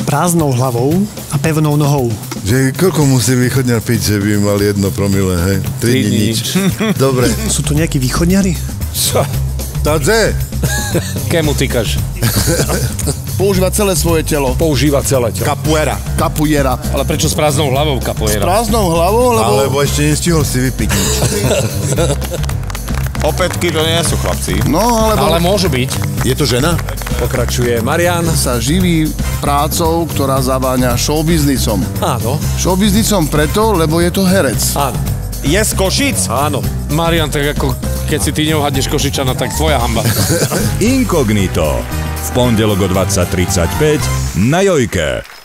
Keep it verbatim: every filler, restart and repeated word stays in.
prázdnou hlavou a pevnou nohou. Že koľko musí východňar piť, že by mal jedno promile, hej? Tri dní nič. Dobre. Sú tu nejakí východňari? Čo? Tadze! Kému týkaš? Používa celé svoje telo. Používa celé telo. Capoeira. Capoeira. Ale prečo s prázdnou hlavou S capoeira? prázdnou hlavou, lebo... Alebo ešte nestihol si vypiť nič. Opätky to nie sú chlapci. No, alebo... Ale môže byť. Je to žena? Pokračuje Marian. sa živí prácou, ktorá zaváňa showbiznisom. Áno. Showbiznisom preto, lebo je to herec. Áno. Je z Košic? Áno. Marian, tak ako keď si ty neuhadneš Košičana, tak tvoja hamba. Inkognito. V pondelok o dvadsať tridsaťpäť na Jojke.